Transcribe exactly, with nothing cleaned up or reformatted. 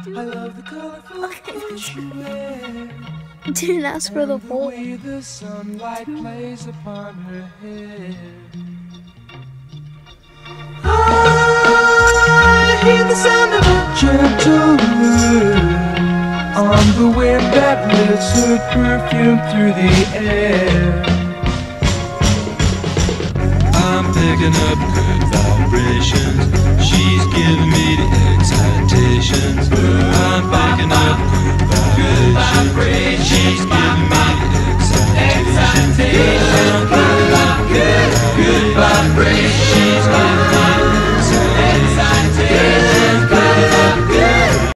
I love the colorful clothes you wear. Didn't ask for the whole. whole. The sunlight plays upon her hair. I hear the sound of a gentle wind on the wind that lifts her perfume through the air. I'm picking up good vibrations. She's giving me the excitations. I'm picking up good vibrations.